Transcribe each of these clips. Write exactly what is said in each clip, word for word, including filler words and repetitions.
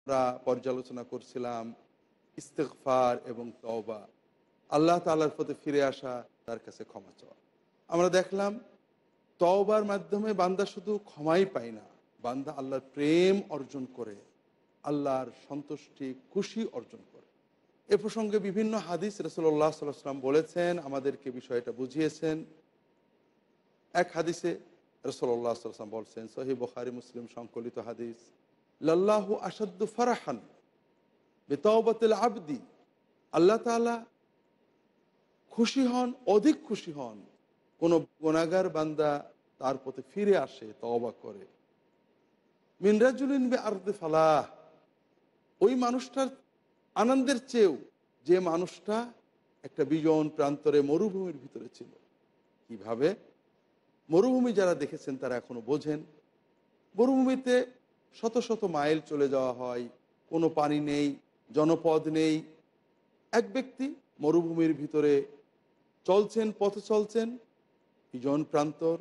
আমরা পর্যালোচনা করছিলাম ইস্তেগফার এবং তওবা, আল্লাহ তাআলার প্রতি ফিরে আসা, তার কাছে ক্ষমা চাওয়া। আমরা দেখলাম তওবার মাধ্যমে বান্দা শুধু ক্ষমাই পায় না, বান্দা আল্লাহর প্রেম অর্জন করে, আল্লাহর সন্তুষ্টি খুশি অর্জন করে। এ প্রসঙ্গে বিভিন্ন হাদিস রাসূলুল্লাহ সাল্লাল্লাহু আলাইহি ওয়াসাল্লাম বলেছেন, আমাদেরকে বিষয়টা বুঝিয়েছেন। এক হাদিসে রাসূলুল্লাহ সাল্লাল্লাহু আলাইহি ওয়াসাল্লাম বলছেন, সহিহ বুখারী মুসলিম সংকলিত হাদিস, লাল্লাহু আশাদ্দু ফারাহান বিতাওবাতিল আবদি, আল্লাহ তাআলা খুশি হন, অধিক খুশি হন কোন গুনাহগার বান্দা তার প্রতি ফিরে আসে, তওবা করে। মিন রাজুলিন বিআরদি ফালাহ, ওই মানুষটার আনন্দের চেয়েও যে মানুষটা একটা বিজন প্রান্তরে মরুভূমির ভিতরে ছিল। কিভাবে? মরুভূমি যারা দেখেছেন তারা এখনো বোঝেন। মরুভূমিতে শত শত মাইল চলে যাওয়া হয়, কোনো পানি নেই, জনপদ নেই। এক ব্যক্তি মরুভূমির ভিতরে চলছেন, পথে চলছেন, বিজন প্রান্তর,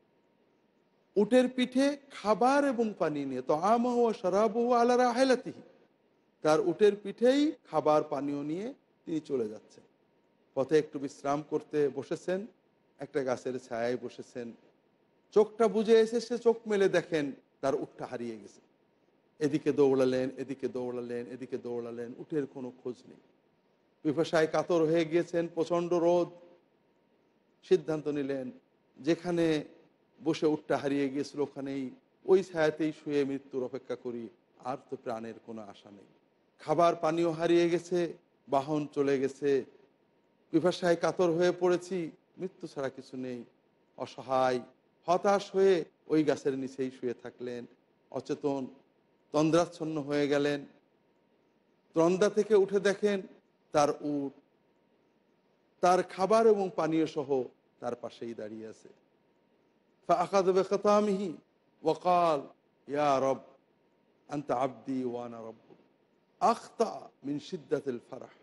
উটের পিঠে খাবার এবং পানি নিয়ে, তো আমাহু ওয়া শারাবুহু আলা রাহিলাতিহি, তার উটের পিঠেই খাবার পানীয় নিয়ে তিনি চলে যাচ্ছেন। পথে একটু বিশ্রাম করতে বসেছেন, একটা গাছের ছায়ায় বসেছেন, চোখটা বুজে এসে সে চোখ মেলে দেখেন তার উটটা হারিয়ে গেছে। এদিকে দৌড়ালেন, এদিকে দৌড়ালেন, এদিকে দৌড়ালেন, উটের কোনো খোঁজ নেই। পিপাসায় কাতর হয়ে গিয়েছেন, প্রচণ্ড রোদ। সিদ্ধান্ত নিলেন যেখানে বসে উটটা হারিয়ে গিয়েছিল ওখানেই, ওই ছায়াতেই শুয়ে মৃত্যুর অপেক্ষা করি, আর তো প্রাণের কোনো আশা নেই। খাবার পানীয় হারিয়ে গেছে, বাহন চলে গেছে, পিপাসায় কাতর হয়ে পড়েছি, মৃত্যু ছাড়া কিছু নেই। অসহায় হতাশ হয়ে ওই গাছের নিচেই শুয়ে থাকলেন, অচেতন, তন্দ্রাচ্ছন্ন হয়ে গেলেন। তন্দ্রা থেকে উঠে দেখেন তার উট তার খাবার এবং পানীয় সহ তার পাশেই দাঁড়িয়ে আছে। ফাআখাযা বিখিতামিহি ওয়া ক্বাল, ইয়া রব আনতা আবদি ওয়া আনা রব্বুক, আখতা মিন শিদ্দাতিল ফারাহ।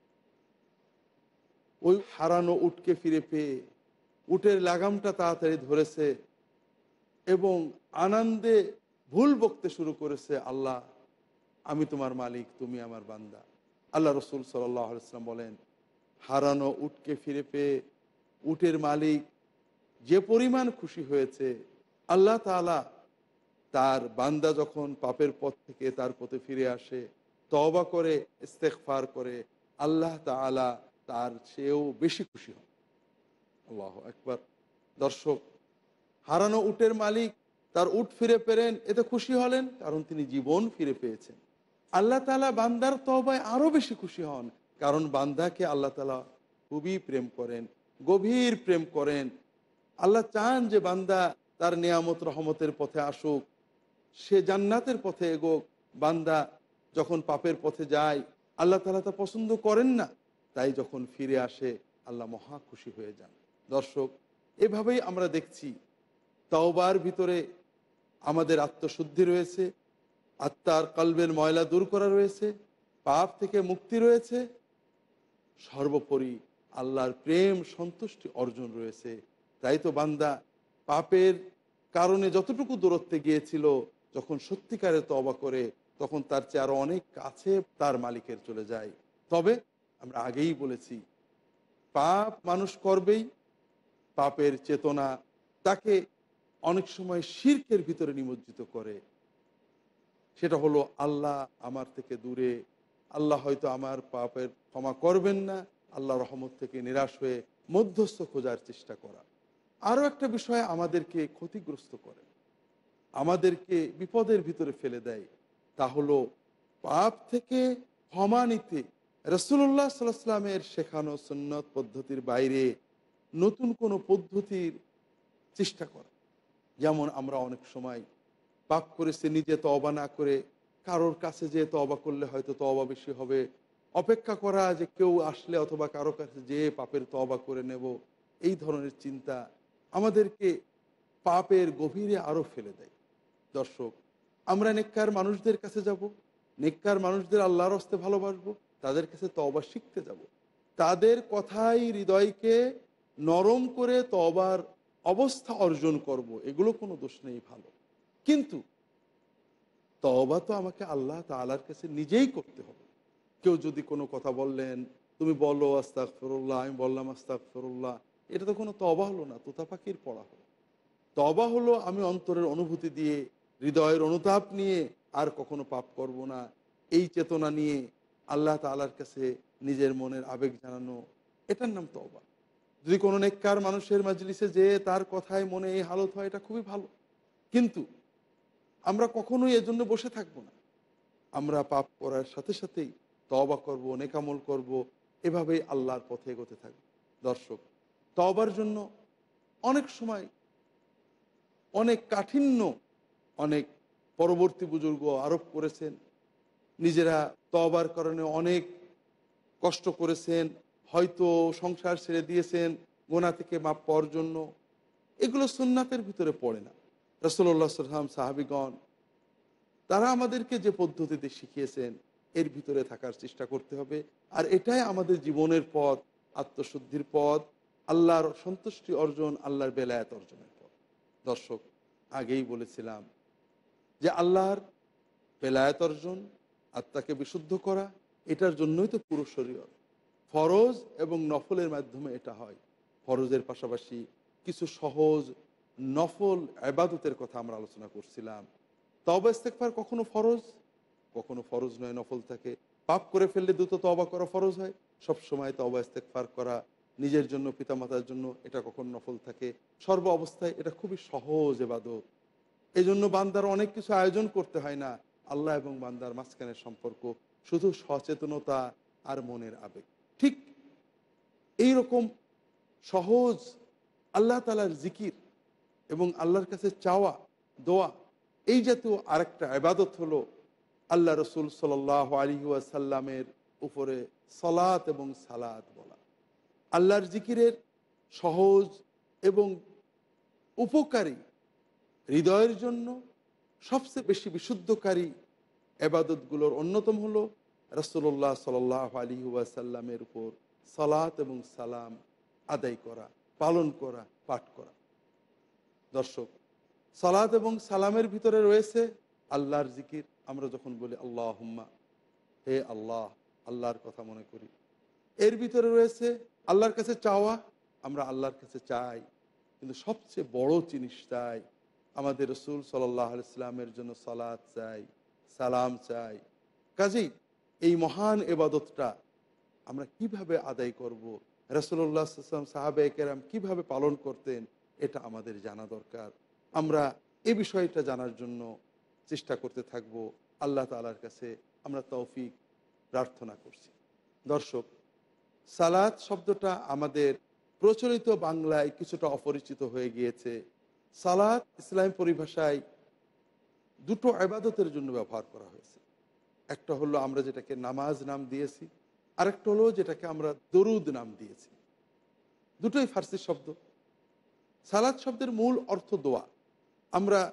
ওই হারানো উটকে ফিরে পেয়ে উটের লাগামটা তাড়াতাড়ি ধরেছে এবং আনন্দে ভুল বকতে শুরু করেছে, আল্লাহ আমি তোমার মালিক, তুমি আমার বান্দা। আল্লাহ রসুল সাল্লাল্লাহু আলাইহি ওয়াসাল্লাম বলেন, হারানো উটকে ফিরে পেয়ে উটের মালিক যে পরিমাণ খুশি হয়েছে, আল্লাহ তাআলা তার বান্দা যখন পাপের পথ থেকে তার পথে ফিরে আসে, তওবা করে, ইস্তেগফার করে, আল্লাহ তাআলা তার চেয়েও বেশি খুশি হন। আল্লাহু আকবার। দর্শক, হারানো উটের মালিক তার উট ফিরে পেলেন, এতে খুশি হলেন কারণ তিনি জীবন ফিরে পেয়েছেন। আল্লাহ তাআলা বান্দার তওবায় আরও বেশি খুশি হন, কারণ বান্দাকে আল্লাহ তাআলা খুবই প্রেম করেন, গভীর প্রেম করেন। আল্লাহ চান যে বান্দা তার নিয়ামত রহমতের পথে আসুক, সে জান্নাতের পথে এগোক। বান্দা যখন পাপের পথে যায় আল্লাহ তাআলা তা পছন্দ করেন না, তাই যখন ফিরে আসে আল্লাহ মহা খুশি হয়ে যান। দর্শক, এভাবেই আমরা দেখছি তওবার ভিতরে আমাদের আত্মশুদ্ধি রয়েছে, আত্মার কলবের ময়লা দূর করা রয়েছে, পাপ থেকে মুক্তি রয়েছে, সর্বোপরি আল্লাহর প্রেম সন্তুষ্টি অর্জন রয়েছে। তাই তো বান্দা পাপের কারণে যতটুকু দূরত্বে গিয়েছিল, যখন সত্যিকারে তওবা করে তখন তার চেয়ে আরও অনেক কাছে তার মালিকের চলে যায়। তবে আমরা আগেই বলেছি, পাপ মানুষ করবেই, পাপের চেতনা তাকে অনেক সময় শিরকের ভিতরে নিমজ্জিত করে। সেটা হলো আল্লাহ আমার থেকে দূরে, আল্লাহ হয়তো আমার পাপের ক্ষমা করবেন না, আল্লাহ রহমত থেকে নিরাশ হয়ে মধ্যস্থ খোঁজার চেষ্টা করা। আরও একটা বিষয় আমাদেরকে ক্ষতিগ্রস্ত করে, আমাদেরকে বিপদের ভিতরে ফেলে দেয়, তা হলো পাপ থেকে ক্ষমা নিতে রাসূলুল্লাহ সাল্লাল্লাহু আলাইহি ওয়াসাল্লামের শেখানো সুন্নত পদ্ধতির বাইরে নতুন কোনো পদ্ধতির চেষ্টা করা। যেমন আমরা অনেক সময় পাপ করেছি, নিজে তওবা না করে কারোর কাছে যেয়ে তওবা করলে হয়তো তওবা বেশি হবে, অপেক্ষা করা যে কেউ আসলে অথবা কারো কাছে যেয়ে পাপের তওবা করে নেব, এই ধরনের চিন্তা আমাদেরকে পাপের গভীরে আরও ফেলে দেয়। দর্শক, আমরা নেককার মানুষদের কাছে যাব, নেককার মানুষদের আল্লাহর হস্তে ভালোবাসবো, তাদের কাছে তওবা শিখতে যাব, তাদের কথাই হৃদয়কে নরম করে তওবার অবস্থা অর্জন করব, এগুলো কোনো দোষ নেই, ভালো। কিন্তু তওবা তো আমাকে আল্লাহ তাআলার কাছে নিজেই করতে হবে। কেউ যদি কোনো কথা বললেন, তুমি বলো আস্তাগফিরুল্লাহ, আমি বললাম আস্তাগফিরুল্লাহ, এটা তো কোনো তওবা হলো না, তোতা পাখির পড়া হলো। তওবা হলো আমি অন্তরের অনুভূতি দিয়ে, হৃদয়ের অনুতাপ নিয়ে আর কখনো পাপ করব না, এই চেতনা নিয়ে আল্লাহ তাআলার কাছে নিজের মনের আবেগ জানানো, এটার নাম তওবা। যদি কোনো নেককার মানুষের মাজলিসে যেয়ে তার কথায় মনে এই হালত হয়, এটা খুবই ভালো। কিন্তু আমরা কখনোই এজন্য বসে থাকবো না। আমরা পাপ করার সাথে সাথেই তওবা করব, নেকামল করব, এভাবেই আল্লাহর পথে এগোতে থাকব। দর্শক, তওবার জন্য অনেক সময় অনেক কাঠিন্য অনেক পরবর্তী বুজুর্গ আরোপ করেছেন। নিজেরা তওবার কারণে অনেক কষ্ট করেছেন, হয়তো সংসার ছেড়ে দিয়েছেন গুনাহ থেকে মাপ পাওয়ার জন্য। এগুলো সুন্নাতের ভিতরে পড়ে না। রাসূলুল্লাহ সাল্লাল্লাহু আলাইহি ওয়াসাল্লাম, সাহাবীগণ, তারা আমাদেরকে যে পদ্ধতিতে শিখিয়েছেন এর ভিতরে থাকার চেষ্টা করতে হবে। আর এটাই আমাদের জীবনের পথ, আত্মশুদ্ধির পথ, আল্লাহর সন্তুষ্টি অর্জন, আল্লাহর বেলায়েত অর্জনের পথ। দর্শক, আগেই বলেছিলাম যে আল্লাহর বেলায়েত অর্জন, আত্মাকে বিশুদ্ধ করা, এটার জন্যই তো পুরো শরীয়ত। ফরজ এবং নফলের মাধ্যমে এটা হয়। ফরজের পাশাপাশি কিছু সহজ নফল ইবাদতের কথা আমরা আলোচনা করছিলাম। তওবা ইস্তেগফার কখনো ফরজ, কখনো ফরজ নয়, নফল থাকে। পাপ করে ফেললে দ্রুত তওবা করা ফরজ হয়, সব সময় তওবা ইস্তেগফার করা নিজের জন্য, পিতামাতার জন্য, এটা কখন নফল থাকে। সর্ব অবস্থায় এটা খুবই সহজ ইবাদত। এই জন্য বান্দার অনেক কিছু আয়োজন করতে হয় না। আল্লাহ এবং বান্দার মাঝখানের সম্পর্ক শুধু সচেতনতা আর মনের আবেগ। ঠিক এইরকম সহজ আল্লাহ তাআলার জিকির এবং আল্লাহর কাছে চাওয়া, দোয়া, এই জাতীয় আরেকটা ইবাদত হলো আল্লাহ রসুল সাল্লাল্লাহু আলাইহি ওয়াসাল্লামের উপরে সালাত এবং সালাত বলা। আল্লাহর জিকিরের সহজ এবং উপকারী, হৃদয়ের জন্য সবচেয়ে বেশি বিশুদ্ধকারী ইবাদতগুলোর অন্যতম হলো রাসূলুল্লাহ সাল্লাল্লাহু আলাইহি ওয়াসাল্লামের উপর সালাত এবং সালাম আদায় করা, পালন করা, পাঠ করা। দর্শক, সালাত এবং সালামের ভিতরে রয়েছে আল্লাহর জিকির। আমরা যখন বলি আল্লাহুম্মা, হে আল্লাহ, আল্লাহর কথা মনে করি। এর ভিতরে রয়েছে আল্লাহর কাছে চাওয়া, আমরা আল্লাহর কাছে চাই। কিন্তু সবচেয়ে বড় জিনিস চাই, আমাদের রসুল সাল্লাল্লাহু আলাইহি ওয়াসাল্লামের জন্য সালাত চাই, সালাম চাই। কাজেই এই মহান ইবাদতটা আমরা কিভাবে আদায় করব, রাসূলুল্লাহ সাল্লাল্লাহু আলাইহি ওয়াসাল্লাম, সাহাবায়ে কেরাম কিভাবে পালন করতেন, এটা আমাদের জানা দরকার। আমরা এই বিষয়টা জানার জন্য চেষ্টা করতে থাকব। আল্লাহ তাআলার কাছে আমরা তৌফিক প্রার্থনা করছি। দর্শক, সালাত শব্দটা আমাদের প্রচলিত বাংলায় কিছুটা অপরিচিত হয়ে গিয়েছে। সালাত ইসলামী পরিভাষায় দুটো ইবাদতের জন্য ব্যবহার করা হয়েছে। একটা হলো আমরা যেটাকে নামাজ নাম দিয়েছি, আরেকটা হলো যেটাকে আমরা দরুদ নাম দিয়েছি। দুটোই ফার্সি শব্দ। সালাত শব্দের মূল অর্থ দোয়া। আমরা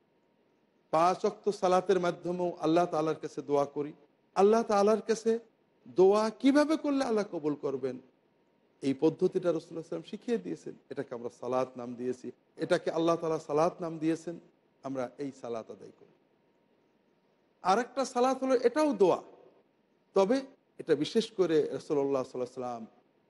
পাঁচ ওয়াক্ত সালাতের মাধ্যমেও আল্লাহ তাআলার কাছে দোয়া করি। আল্লাহ তাআলার কাছে দোয়া কিভাবে করলে আল্লাহ কবুল করবেন, এই পদ্ধতিটা রাসূলুল্লাহ সাল্লাল্লাহু আলাইহি ওয়াসাল্লাম শিখিয়ে দিয়েছেন। এটাকে আমরা সালাত নাম দিয়েছি, এটাকে আল্লাহ তাআলা সালাত নাম দিয়েছেন। আমরা এই সালাত আদায় করি। আরেকটা সালাত হলো, এটাও দোয়া, তবে এটা বিশেষ করে রাসূলুল্লাহ সাল্লাল্লাহু আলাইহি ওয়াসাল্লাম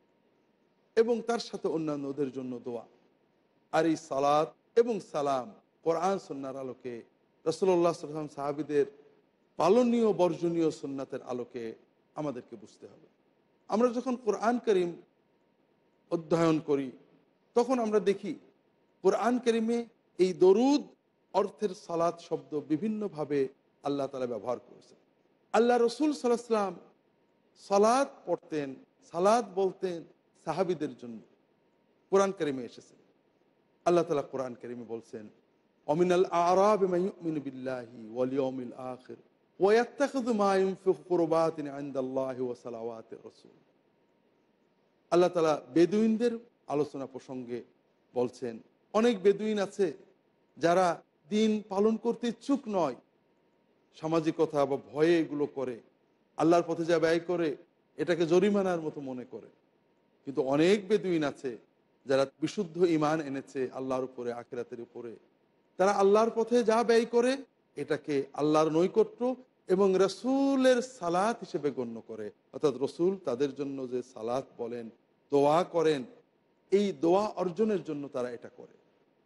এবং তার সাথে অন্যান্যদের জন্য দোয়া। আর এই সালাত এবং সালাম কোরআন সুন্নাহর আলোকে, রাসূলুল্লাহ সাল্লাল্লাহু আলাইহি ওয়াসাল্লাম সাহাবীদের পালনীয় বর্জনীয় সুন্নাতের আলোকে আমাদেরকে বুঝতে হবে। আমরা যখন কোরআন কারীম অধ্যয়ন করি তখন আমরা দেখি কোরআন কারীমে এই দরুদ অর্থের সালাত শব্দ বিভিন্নভাবে আল্লাহ তাআলা ব্যবহার করেছেন। আল্লাহ রসুল সাল্লাল্লাহু আলাইহি ওয়াসাল্লাম সালাত পড়তেন, সালাত বলতেন সাহাবীদের জন্য। কোরআন কারীমে এসেছে, আল্লাহ তাআলা কোরআন কারীমে বলছেন, অমিনাল আ'রাবি মান ইউমিনু বিল্লাহি ওয়াল ইয়াউমিল আখির ওয়া ইয়াত্তাখিযু মা ইউনফিকু কুরবাতিন ইনদাল্লাহি ওয়া সালাওয়াতির রাসূল। আল্লাহ তাআলা বেদুইনদের আলোচনা প্রসঙ্গে বলছেন, অনেক বেদুইন আছে যারা দিন পালন করতে ইচ্ছুক নয়, সামাজিকতা বা ভয়ে এগুলো করে, আল্লাহর পথে যা ব্যয় করে এটাকে জরিমানার মতো মনে করে। কিন্তু অনেক বেদুইন আছে যারা বিশুদ্ধ ঈমান এনেছে আল্লাহর উপরে, আখিরাতের উপরে, তারা আল্লাহর পথে যা ব্যয় করে এটাকে আল্লাহর নৈকট্য এবং রসুলের সালাত হিসেবে গণ্য করে। অর্থাৎ রসুল তাদের জন্য যে সালাত বলেন, দোয়া করেন, এই দোয়া অর্জনের জন্য তারা এটা করে।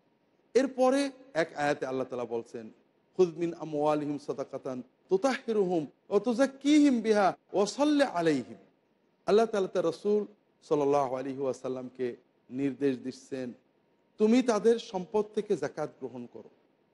এরপরে এক আয়াতে আল্লাহ তাআলা বলছেন, খুয মিন আমওয়ালিহিম সাদাকাতান তুতাহহিরুহুম ওয়া তুযাক্কিহিম বিহা ওয়া সাল্লি আলাইহিম। আল্লাহ তাআলা তার রাসূল সাল্লাল্লাহু আলাইহি ওয়াসাল্লামকে নির্দেশ দিচ্ছেন, তুমি তাদের সম্পদ থেকে যাকাত গ্রহণ করো,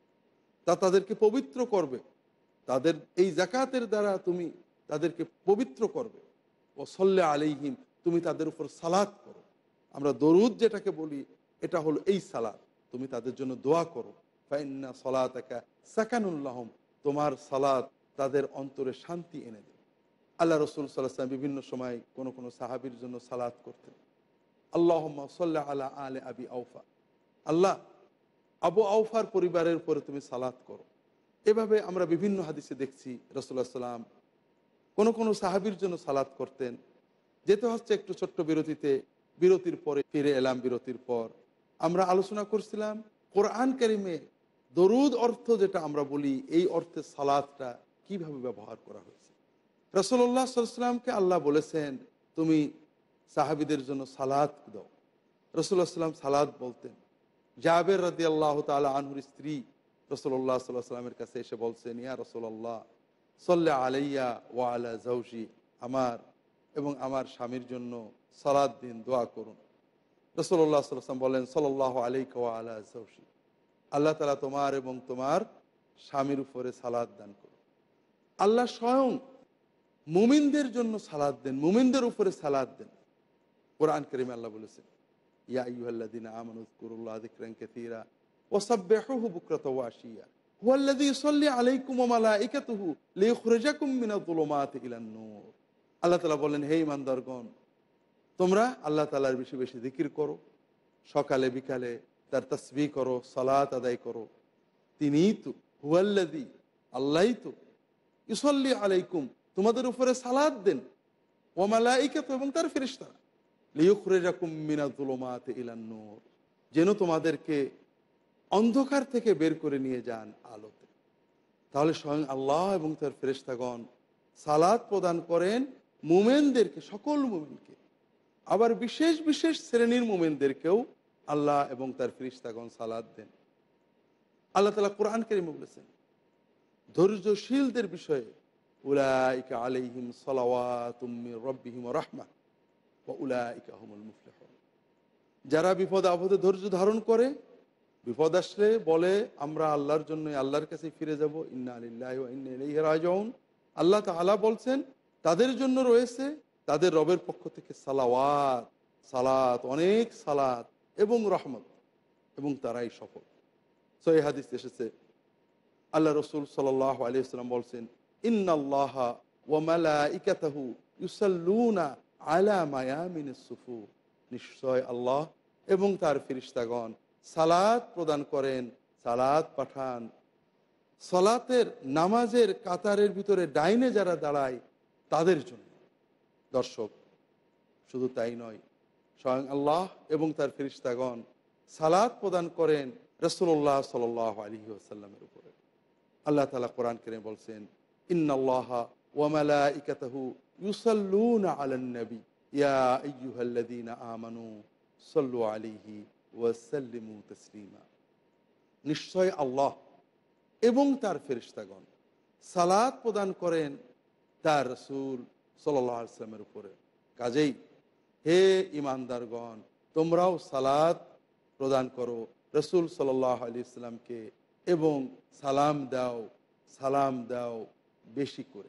তা তাদেরকে পবিত্র করবে, তাদের এই যাকাতের দ্বারা তুমি তাদেরকে পবিত্র করবে। ও সাল্লি আলাইহিম, তুমি তাদের উপর সালাত করো। আমরা দরুদ যেটাকে বলি, এটা হলো এই সালাত। তুমি তাদের জন্য দোয়া করো। ফাইন্না সলাতাকা সাকানুল লাহুম, তোমার সালাত তাদের অন্তরে শান্তি এনে দেবে। আল্লাহ রসুল সাল্লাল্লাহু আলাইহি ওয়াসাল্লাম বিভিন্ন সময় কোনো কোনো সাহাবীর জন্য সালাত করতেন। আল্লাহুম্মা সাল্লি আলা আলি আবি আওফা, আল্লাহ আবু আওফার পরিবারের উপরে তুমি সালাত করো। এভাবে আমরা বিভিন্ন হাদিসে দেখছি রাসূলুল্লাহ সাল্লাল্লাহু আলাইহি ওয়াসাল্লাম কোনো কোনো সাহাবীর জন্য সালাত করতেন। যেতে হচ্ছে একটু ছোট্ট বিরতিতে, বিরতির পরে ফিরে এলাম। বিরতির পর আমরা আলোচনা করছিলাম কোরআন কারিমে দরুদ অর্থ যেটা আমরা বলি, এই অর্থে সালাতটা কিভাবে ব্যবহার করা হয়েছে। রাসূলুল্লাহ সাল্লাল্লাহু আলাইহি ওয়াসাল্লামকে আল্লাহ বলেছেন, তুমি সাহাবীদের জন্য সালাত দাও। রাসূলুল্লাহ সাল্লাল্লাহু আলাইহি ওয়াসাল্লাম সালাত বলতেন। জাবের রাদিয়াল্লাহু তাআলা আনহুর স্ত্রী রাসূলুল্লাহ সাল্লাল্লাহু আলাইহি ওয়াসাল্লামের কাছে এসে বলছেন, ইয়া রাসূলুল্লাহ সাল্লি আলাইয়া ওয়া আলা যাওজি, আমার এবং আমার স্বামীর জন্য সালাত দিন, দোয়া করুন। রাসূলুল্লাহ সাল্লাল্লাহু আলাইহি ওয়াসাল্লাম বলেন, সাল্লাল্লাহু আলাইকা ওয়া আলা যাওজি, আল্লাহ তাআলা তোমার এবং তোমার স্বামীর উপরে সালাত দান করুন। আল্লাহ স্বয়ং মুমিনদের জন্য সালাত দেন, মুমিনদের উপরে সালাত দেন। কোরআন কারীমে আল্লাহ বলেছেন, ইয়া আইয়ুহাল্লাযীনা আমানু যকুরুল্লাহা যিকরান কাসীরা ওয়া সাব্বিহুহু বুকরাতাও ওয়া আশিয়্যা হুয়াল্লাযী ইউসাল্লি আলাইকুম ওয়া মালাইকাতুহু লিইখরিজাকুম মিনায-যুলুমাতি ইলান-নূর। আল্লাহ তাআলা বলেন, হে ঈমানদারগণ, তোমরা আল্লাহ তাআলার বেশি বেশি জিকির করো, সকালে বিকালে তার তাসবিহ করো, সালাত আদায় করো। তিনিই তো, হুয়াল্লাযী, আল্লাহই তো, ইউসাল্লি আলাইকুম, তোমাদের উপরে সালাত দেন, ওয়া মালাইকাতু, এবং তার ফেরেশতারা, লিইখরিজাকুম মিনায-যুলুমাতি ইলান-নূর, যেন তোমাদেরকে অন্ধকার থেকে বের করে নিয়ে যান আলোতে। তাহলে স্বয়ং আল্লাহ এবং তার ফেরেশতাগণ সালাত প্রদান করেন মুমিনদেরকে, সকল মুমিনকে। আবার বিশেষ বিশেষ শ্রেণীর মুমিনদেরকেও আল্লাহ এবং তার ফেরেশতাগণ সালাত দেন। আল্লাহ তাআলা কোরআন কারীমে বলেছেন ধৈর্যশীলদের বিষয়ে, উলাইকা আলাইহিম সালাওয়াতুম মির রাব্বিহিম ওয়া রাহমাহ ওয়া উলাইকা হুমুল মুফলিহুন। যারা বিপদ আপদে ধৈর্য ধারণ করে, বিপদ আসলে বলে আমরা আল্লাহর জন্য, আল্লাহর কাছে ফিরে যাব, ইন্না লিল্লাহি ওয়া ইন্না ইলাইহি রাজিউন, আল্লাহ তাআলা বলছেন তাদের জন্য রয়েছে তাদের রবের পক্ষ থেকে সালাওয়াত, সালাত, অনেক সালাত এবং রহমত, এবং তারাই সফল। সহিহ হাদিস এসেছে, আল্লাহ রাসূল সাল্লাল্লাহু আলাইহি ওয়াসাল্লাম বলছেন, ইন্নাল্লাহা ওয়া মালাইকাতাহু ইউসাল্লুনা আলা মায়ামিনিস সুফুর, নিশ্চয় আল্লাহ এবং তার ফেরেশতাগণ সালাত প্রদান করেন, সালাত পাঠান সালাতের নামাজের কাতারের ভিতরে ডাইনে যারা দাঁড়ায় তাদের জন্য। দর্শক, শুধু তাই নয়, স্বয়ং আল্লাহ এবং তার ফেরেশতাগণ সালাত প্রদান করেন রাসূলুল্লাহ সাল্লাল্লাহু আলাইহি ওয়াসাল্লামের উপরে। আল্লাহ তাআলা কোরআন কারীমে বলছেন, ইন্নাল্লাহা ওয়া মালাইকাতাহু ইউসাল্লুনা আলান নবী ইয়া আইয়ুহাল্লাযীনা আমানু সাল্লু আলাইহি ওয়া সাল্লিমু তাসলিমা। নিশ্চয় আল্লাহ এবং তার ফেরেশতাগণ সালাত প্রদান করেন তার রাসূল সাল্লাল্লাহু আলাইহি ওয়াসাল্লামের উপরে। কাজেই হে ঈমানদারগণ, তোমরাও সালাত প্রদান করো রাসূল সাল্লাল্লাহু আলাইহি ওয়াসাল্লামকে, এবং সালাম দাও, সালাম দাও বেশি করে,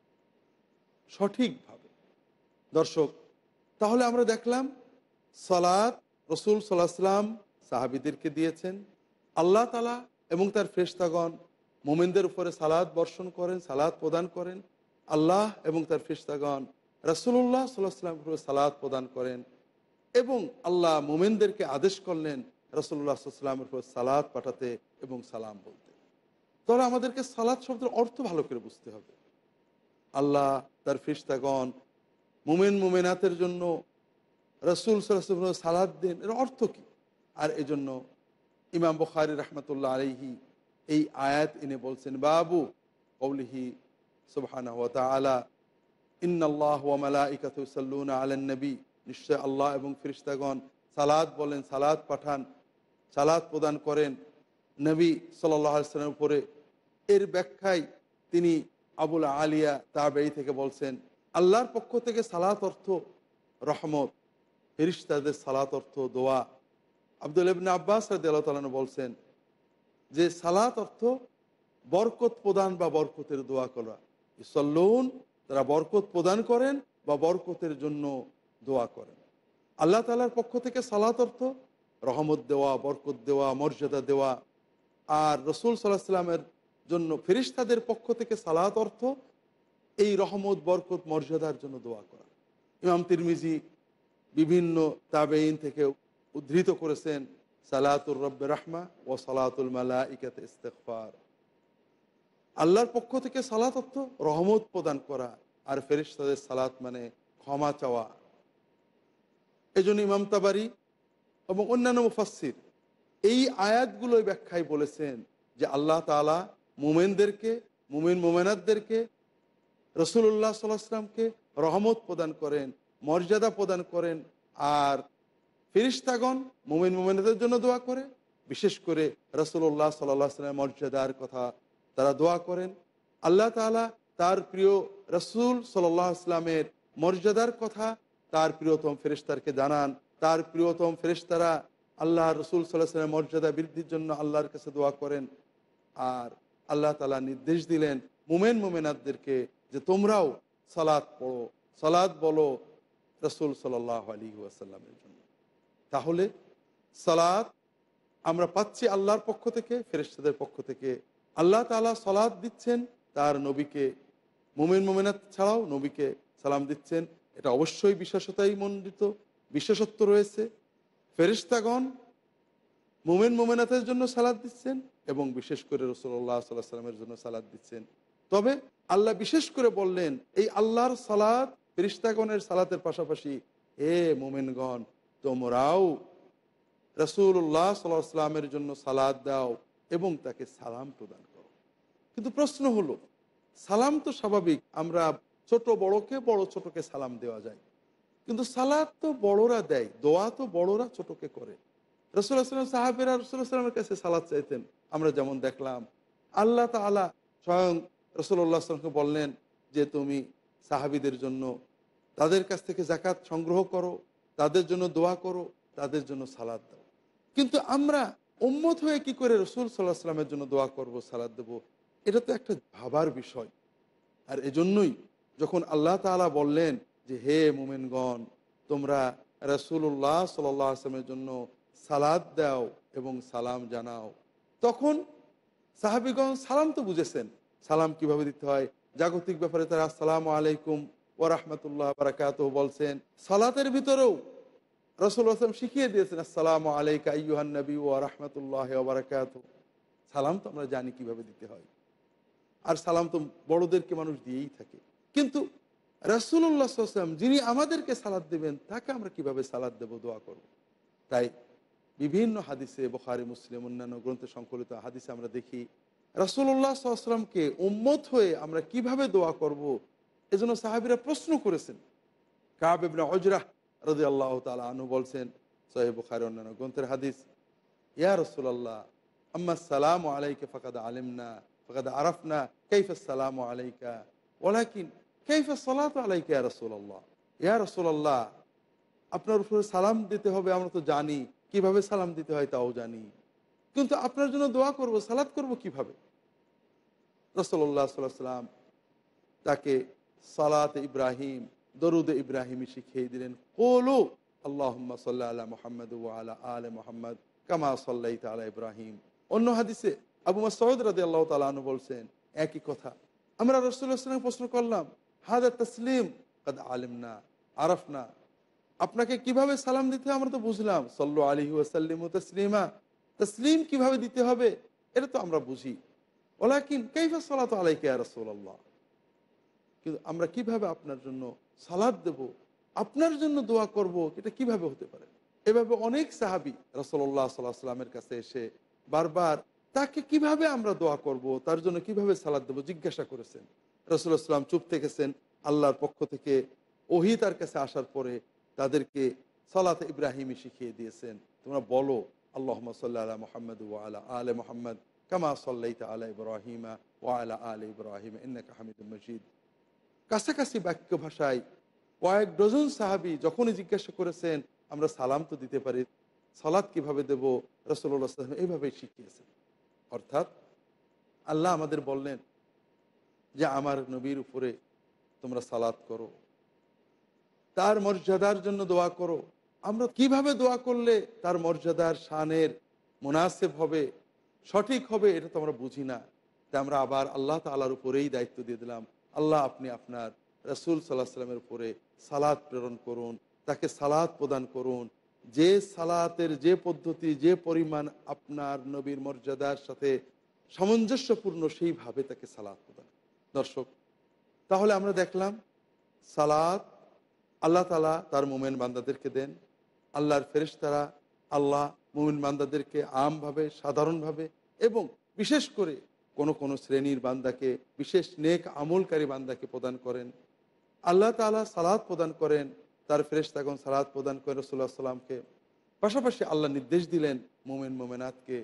সঠিকভাবে। দর্শক, তাহলে আমরা দেখলাম সালাত রাসূল সাল্লাল্লাহু আলাইহি ওয়াসাল্লাম সাহাবীদেরকে দিয়েছেন, আল্লাহ তাআলা এবং তার ফেরেশতাগণ মুমিনদের উপরে সালাত বর্ষণ করেন, সালাত প্রদান করেন। আল্লাহ এবং তার ফেরেশতাগণ রাসূলুল্লাহ সাল্লাল্লাহু আলাইহি ওয়াসাল্লামের উপরে সালাত প্রদান করেন, এবং আল্লাহ মুমিনদেরকে আদেশ করলেন রাসূলুল্লাহ সাল্লাল্লাহু আলাইহি ওয়াসাল্লামের উপর সালাত পাঠাতে এবং সালাম বলতে। তাহলে আমাদেরকে সালাত শব্দের অর্থ ভালো করে বুঝতে হবে। আল্লাহ তার ফেরেশতাগণ মুমিন মুমিনাতের জন্য রাসূল সাল্লাল্লাহু আলাইহি ওয়াসাল্লাম সালাত দেন, এর অর্থ কি? আর এজন্য ইমাম বুখারী রাহমাতুল্লাহ আলাইহি এই আয়াত এনে বলছেন বাবু কৌলিহি সুবহানাহু ওয়া তাআলা ইন্নাল্লাহ ওয়া মালাইকাতু ইউসাল্লুনা আলান নবী, নিশ্চয় আল্লাহ এবং ফেরেশতাগণ সালাত বলেন, সালাত পাঠান, সালাত প্রদান করেন নবী সাল্লাল্লাহু আলাইহি ওয়াসাল্লামের উপরে। এর ব্যাখ্যায় তিনি আবুল আলিয়া তাবেঈ থেকে বলছেন, আল্লাহর পক্ষ থেকে সালাত অর্থ রহমত, ফেরেশতাদের সালাত অর্থ দোয়া। আব্দুল্লাহ ইবনে আব্বাস রাদিয়াল্লাহু তাআলা আনহু বলছেন যে সালাত অর্থ বরকত প্রদান বা বরকতের দোয়া করা। ইউসাল্লুন, তারা বরকত প্রদান করেন বা বরকতের জন্য দোয়া করেন। আল্লাহ তাআলার পক্ষ থেকে সালাত অর্থ রহমত দেওয়া, বরকত দেওয়া, মর্যাদা দেওয়া। আর রসুল সাল্লাল্লাহু আলাইহি ওয়াসাল্লামের জন্য ফেরেশতাদের পক্ষ থেকে সালাত অর্থ এই রহমত, বরকত, মর্যাদার জন্য দোয়া করা। ইমাম তিরমিজি বিভিন্ন তাবেঈন থেকে উদ্ধৃত করেছেন সালাতুর রব্বে রাহমা ও সালাতুল মালাইকাতি ইস্তিগফার। আল্লাহর পক্ষ থেকে সালাত অর্থ রহমত প্রদান করা, আর ফেরেশতাদের সালাত মানে ক্ষমা চাওয়া। এজন্য ইমাম তাবারি এবং অন্যান্য মুফাসসির এই আয়াতগুলোই ব্যাখ্যায় বলেছেন যে আল্লাহ তাআলা মুমিনদেরকে, মুমিন মুমিনাতদেরকে, রাসূলুল্লাহ সাল্লাল্লাহু আলাইহি ওয়াসাল্লামকে রহমত প্রদান করেন, মর্যাদা প্রদান করেন। আর ফেরেশতাগণ মুমিন মুমিনাতের জন্য দোয়া করে, বিশেষ করে রাসূলুল্লাহ সাল্লাল্লাহু আলাইহি ওয়াসাল্লামের মর্যাদার কথা তারা দোয়া করেন। আল্লাহ তাআলা তার প্রিয় রাসূল সাল্লাল্লাহু আলাইহি ওয়াসাল্লামের মর্যাদার কথা তার প্রিয়তম ফেরেশতাকে জানান। তার প্রিয়তম ফেরেশতারা আল্লাহ রসুল সাল্লাল্লাহু আলাইহি ওয়াসাল্লামের মর্যাদা বৃদ্ধির জন্য আল্লাহর কাছে দোয়া করেন। আর আল্লাহ তাআলা নির্দেশ দিলেন মুমিন মুমিনাতদেরকে যে তোমরাও সালাত পড়ো, সালাত বলো রসুল সাল্লাল্লাহু আলাইহি ওয়াসাল্লামের জন্য। তাহলে সালাত আমরা পাচ্ছি আল্লাহর পক্ষ থেকে, ফেরেশতাদের পক্ষ থেকে। আল্লাহ তাআলা সালাত দিচ্ছেন তার নবীকে, মুমিন মুমিনাত ছাড়াও নবীকে সালাম দিচ্ছেন। এটা অবশ্যই বিশেষতাই মণ্ডিত, বিশেষত্ব রয়েছে। ফেরেশতাগণ মুমিন মুমিনাতের জন্য সালাত দিচ্ছেন এবং বিশেষ করে রাসূলুল্লাহ সাল্লাল্লাহু আলাইহি ওয়াসাল্লামের জন্য সালাত দিচ্ছেন। তবে আল্লাহ বিশেষ করে বললেন এই আল্লাহর সালাত ফেরেশতাগণের সালাতের পাশাপাশি হে মুমিনগণ তোমরাও রাসূলুল্লাহ সাল্লাল্লাহু আলাইহি ওয়াসাল্লামের জন্য সালাত দাও এবং তাকে সালাম প্রদান করো। কিন্তু প্রশ্ন হলো, সালাম তো স্বাভাবিক, আমরা ছোট বড়কে, বড় ছোটকে সালাম দেওয়া যায়, কিন্তু সালাত তো বড়রা দেয়, দোয়া তো বড়রা ছোটকে করে। রাসূলুল্লাহ সাল্লাল্লাহু আলাইহি ওয়াসাল্লাম সাহাবীরা রাসূলুল্লাহ সাল্লাল্লাহু আলাইহি ওয়াসাল্লামের কাছে সালাত চাইতেন, আমরা যেমন দেখলাম। আল্লাহ তাআলা স্বয়ং রাসূলুল্লাহ সাল্লাল্লাহু আলাইহি ওয়াসাল্লামকে বললেন যে তুমি সাহাবীদের জন্য তাদের কাছ থেকে যাকাত সংগ্রহ করো, তাদের জন্য দোয়া করো, তাদের জন্য সালাত দাও। কিন্তু আমরা উম্মত হয়ে কি করে রাসূল সাল্লাল্লাহু আলাইহি ওয়াসাল্লামের জন্য দোয়া করব, সালাত দেব? এটা তো একটা ভাবার বিষয়। আর এজন্যই যখন আল্লাহ তাআলা বললেন যে হে মুমিনগণ তোমরা রাসূলুল্লাহ সাল্লাল্লাহু আলাইহি ওয়াসাল্লামের জন্য সালাত দাও এবং সালাম জানাও, তখন সাহাবীগণ সালাম তো বুঝেছেন, সালাম কিভাবে দিতে হয়। জাগতিক ব্যাপারে তারা আসসালামু আলাইকুম ওয়া রাহমাতুল্লাহি ওয়া বারাকাতুহু বলছেন। সালাতের ভিতরেও রাসূলুল্লাহ সাল্লাল্লাহু আলাইহি ওয়াসাল্লাম শিখিয়ে দিয়েছেন আসসালামু আলাইকা আইয়ুহান নবী ওয়া রাহমাতুল্লাহি ওয়া বারাকাতুহু। সালাম তো আমরা জানি কিভাবে দিতে হয়, আর সালাম তো বড়দেরকে মানুষ দিয়েই থাকে। কিন্তু রাসূলুল্লাহ সাল্লাল্লাহু আলাইহি ওয়াসাল্লাম যিনি আমাদেরকে সালাত দেবেন তাকে আমরা কিভাবে সালাত দেব, দোয়া করব? তাই বিভিন্ন হাদিসে, বুখারী মুসলিম অন্যান্য গ্রন্থে সংকলিত হাদিসে আমরা দেখি রাসূলুল্লাহ সাল্লাল্লাহু আলাইহি ওয়াসাল্লামকে উম্মত হয়ে আমরা কিভাবে দোয়া করব, এজন্য সাহাবীরা প্রশ্ন করেছেন। কাব ইবনে উজরাহ রাদিয়াল্লাহু তাআলা আনহু বলছেন, সহিহ বুখারী অন্যান্য গ্রন্থের হাদিস, ইয়া রাসূলুল্লাহ আম্মা সালামু আলাইকা ফাকাদ আলিমনা ফাকাদ আরাফনা কাইফা সালামু আলাইকা ওয়ালাকিন কাইফা সালাতু আলাইকা ইয়া রাসূলুল্লাহ। ইয়া রাসূলুল্লাহ আপনার উপরে সালাম দিতে হবে আমরা তো জানি, কিভাবে সালাম দিতে হয় তাও জানি, কিন্তু আপনার জন্য দোয়া করব, সালাত করব কিভাবে? রাসূলুল্লাহ সাল্লাল্লাহু আলাইহি ওয়াসাল্লাম তাকে সালাত ইব্রাহিম, দরুদ ইব্রাহিমি শিখিয়ে দিলেন। কুলু আল্লাহুম্মা সাল্লি আলা মুহাম্মাদ ওয়া আলা আলি মুহাম্মাদ কামা সাল্লাইতা আলা ইব্রাহিম। অন্য হাদিসে আবু মাসউদ রাদিয়াল্লাহু তাআলা আনহু বলছেন একই কথা। আমরা রাসূলুল্লাহ সাল্লাল্লাহু আলাইহি ওয়াসাল্লাম প্রশ্ন করলাম, হাদা তাসলিম কাদ আলিমনা আরাফনা, আপনাকে কিভাবে সালাম দিতে হয় আমরা তো বুঝলাম, সাল্লু আলাইহি ওয়া সাল্লিমু তাসলিমা, তাসলিম কিভাবে দিতে হবে এটা তো আমরা বুঝি, ওয়ালাকিন কাইফা সালাতু আলাইকা ইয়া রাসূলুল্লাহ, কিন্তু আমরা কিভাবে আপনার জন্য সালাত দেব, আপনার জন্য দোয়া করব, এটা কিভাবে হতে পারে? এভাবে অনেক সাহাবী রাসূলুল্লাহ সাল্লাল্লাহু আলাইহি ওয়াসাল্লামের কাছে এসে বারবার তাকে কিভাবে আমরা দোয়া করব, তার জন্য কিভাবে সালাত দেবো জিজ্ঞাসা করেছেন। রাসূলুল্লাহ সাল্লাল্লাহু আলাইহি ওয়াসাল্লাম চুপ থেকেছেন। আল্লাহর পক্ষ থেকে ওহী তার কাছে আসার পরে তাদেরকে সালাত ইব্রাহিমী শিখিয়ে দিয়েছেন। তোমরা বলো, আল্লাহুম্মা সাল্লি আলা মুহাম্মাদ ওয়া আলা আলি মুহাম্মাদ কামা সাল্লাইতা আলা ইব্রাহিমা ওয়া আলা আলি ইব্রাহিম ইন্নাকা হামিদুম মাজিদ। কাছাকাছি বাক্য ভাষায় কয়েক ডজন সাহাবী যখনই জিজ্ঞাসা করেছেন আমরা সালাম তো দিতে পারি, সালাত কিভাবে দেব, রাসূলুল্লাহ সাল্লাল্লাহু আলাইহি ওয়াসাল্লাম এইভাবেই শিখিয়েছেন। অর্থাৎ আল্লাহ আমাদের বললেন যে আমার নবীর উপরে তোমরা সালাত করো, তার মর্যাদার জন্য দোয়া করো। আমরা কিভাবে দোয়া করলে তার মর্যাদার শানের মুনাসিব হবে, সঠিক হবে, এটা তো আমরা বুঝি না। তাই আমরা আবার আল্লাহ তাআলার উপরেই দায়িত্ব দিয়ে দিলাম, আল্লাহ আপনি আপনার রাসূল সাল্লাল্লাহু আলাইহি ওয়াসাল্লামের উপরে সালাত প্রেরণ করুন, তাকে সালাত প্রদান করুন, যে সালাতের যে পদ্ধতি যে পরিমাণ আপনার নবীর মর্যাদার সাথে সামঞ্জস্যপূর্ণ সেইভাবে তাকে সালাত প্রদান। দর্শক, তাহলে আমরা দেখলাম সালাত আল্লাহ তাআলা তার মুমিন বান্দাদেরকে দেন, আল্লাহর ফেরেশতারা আল্লাহ মুমিন বান্দাদেরকে আমভাবে সাধারণভাবে এবং বিশেষ করে কোন কোন শ্রেণীর বান্দাকে, বিশেষ নেক আমলকারী বান্দাকে প্রদান করেন। আল্লাহ তাআলা সালাত প্রদান করেন, তার ফেরেশতাগণ সালাত প্রদান করেন রাসূলুল্লাহ সাল্লাল্লাহু আলাইহি ওয়াসাল্লামকে। পাশাপাশি আল্লাহ নির্দেশ দিলেন মুমিন মুমিনাতকে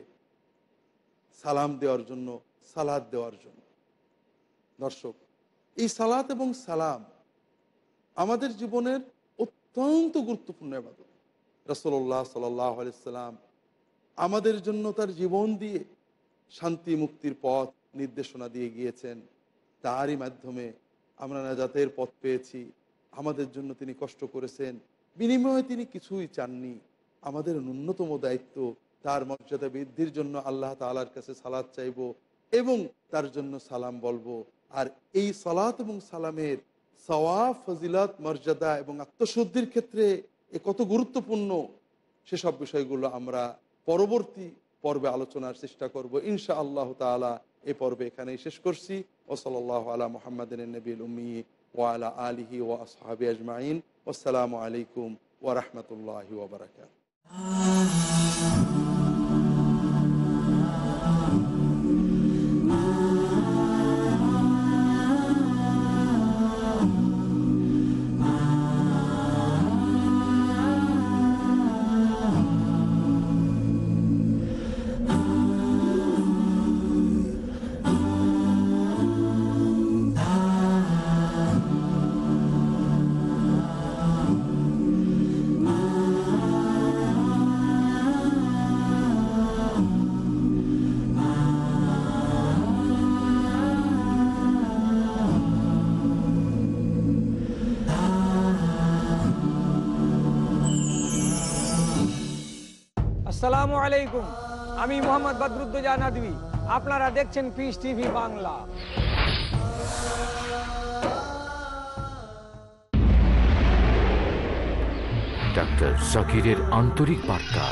সালাম দেওয়ার জন্য, সালাত দেওয়ার জন্য। দর্শক, এই সালাত এবং সালাম আমাদের জীবনের অত্যন্ত গুরুত্বপূর্ণ ইবাদত। রাসূলুল্লাহ সাল্লাল্লাহু আলাইহি ওয়াসাল্লাম আমাদের জন্য তার জীবন দিয়ে শান্তি মুক্তির পথ নির্দেশনা দিয়ে গিয়েছেন। তারই মাধ্যমে আমরা নাজাতের পথ পেয়েছি। আমাদের জন্য তিনি কষ্ট করেছেন, বিনিময়ে তিনি কিছুই চাননি। আমাদের ন্যূনতম দায়িত্ব তার মর্যাদা বৃদ্ধির জন্য আল্লাহ তাআলার কাছে সালাত চাইব এবং তার জন্য সালাম বলবো। আর এই সালাত এবং সালামের সওয়াব, ফজিলত, মর্যাদা এবং আত্মশুদ্ধির ক্ষেত্রে এ কত গুরুত্বপূর্ণ, সেসব বিষয়গুলো আমরা পরবর্তী পর্বে আলোচনার চেষ্টা করব ইনশাআল্লাহ তাআলা। এই পর্বে এখানেই শেষ করছি। ওয়া সাল্লাল্লাহু আলা মুহাম্মাদিন নবিয়্যিল উম্মি ওয়া আলা আলিহি ওয়া আসহাবিহি আজমাইন। আসসালামু আলাইকুম ওয়া রাহমাতুল্লাহি ওয়া বারাকাতুহু। আসসালামু আলাইকুম, আমি মোহাম্মদ বদরুদ্দোজা নদভী। আপনারা দেখছেন পিস টিভি বাংলা। ডাক্তার জাকিরের আন্তরিক বার্তা,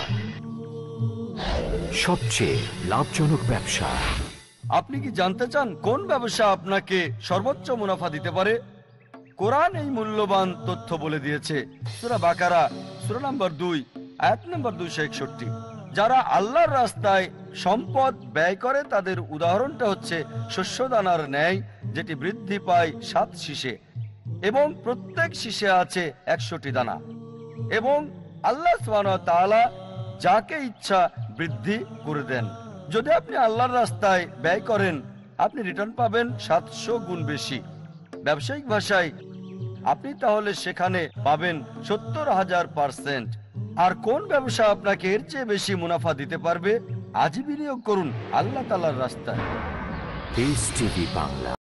সবচেয়ে লাভজনক ব্যবসা। আপনি কি জানতে চান কোন ব্যবসা আপনাকে সর্বোচ্চ মুনাফা দিতে পারে? কোরআন এই মূল্যবান তথ্য বলে দিয়েছে। সূরা বাকারা সূরা নম্বর দুই আয়াত নম্বর দুইশো একষট্টি। যারা আল্লাহর রাস্তায় সম্পদ ব্যয় করে তাদের উদাহরণটা হচ্ছে শস্যদানার ন্যায়, যেটি বৃদ্ধি পায় সাত শীষে এবং প্রত্যেক শীষে আছে একশোটি দানা। এবং আল্লাহ সুবহানাহু ওয়া তাআলা যাকে ইচ্ছা বৃদ্ধি করে দেন। যদি আপনি আল্লাহর রাস্তায় ব্যয় করেন, আপনি রিটার্ন পাবেন সাতশো গুণ বেশি। ব্যবসায়িক ভাষায় আপনি তাহলে সেখানে পাবেন সত্তর হাজার পার্সেন্ট। আর কোন ব্যবসা আপনাকে এর চেয়ে বেশি মুনাফা দিতে পারবে? আজই বিনিয়োগ করুন আল্লাহ তাআলার রাস্তায়। Peace TV Bangla.